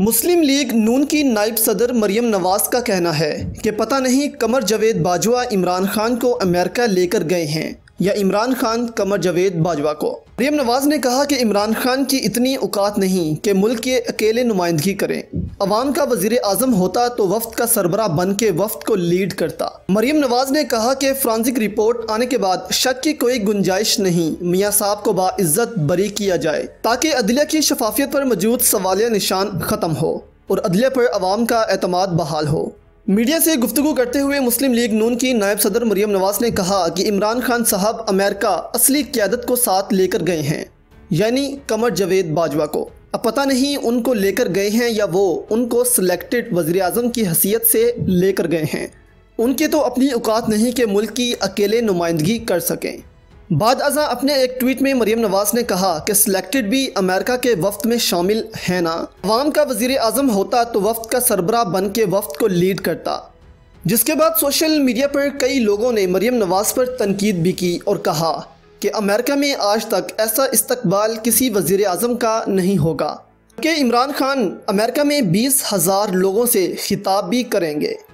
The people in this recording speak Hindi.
मुस्लिम लीग नून की नायब सदर मरियम नवाज का कहना है कि पता नहीं कमर जावेद बाजवा इमरान खान को अमेरिका लेकर गए हैं या इमरान खान कमर जावेद बाजवा को। मरियम नवाज ने कहा कि इमरान खान की इतनी औकात नहीं कि मुल्क की अकेले नुमाइंदगी करें। अवाम का वजीर आजम होता तो वफ्द का सरबराह बन के वफ्द को लीड करता। मरियम नवाज ने कहा कि फ्रांसिक रिपोर्ट आने के बाद शक की कोई गुंजाइश नहीं, मियाँ साहब को बाइज्जत बरी किया जाए ताकि अदलिया की शफाफियत पर मौजूद सवालिया निशान ख़त्म हो और अदलिया पर अवाम का एतमाद बहाल हो। मीडिया से गुफ्तगू करते हुए मुस्लिम लीग नून की नायब सदर मरियम नवाज ने कहा कि इमरान खान साहब अमेरिका असली क़यादत को साथ लेकर गए हैं, यानी कमर जावेद बाजवा को। अब पता नहीं उनको लेकर गए हैं या वो उनको सिलेक्टेड वज़ीर आज़म की हैसियत से लेकर गए हैं। उनके तो अपनी औकात नहीं कि मुल्क की अकेले नुमाइंदगी कर सकें। बाद अज़ा अपने एक ट्वीट में मरियम नवाज ने कहा कि सिलेक्टेड भी अमेरिका के वफ्द में शामिल है ना। अवाम का वज़ीर आज़म होता तो वफ्द का सरबराह बन के वफ्द को लीड करता। जिसके बाद सोशल मीडिया पर कई लोगों ने मरियम नवाज पर तनकीद भी की और कहा कि अमेरिका में आज तक ऐसा इस्तकबाल किसी वज़ीर आज़म का नहीं होगा कि इमरान खान अमेरिका में 20,000 लोगों से खिताब भी करेंगे।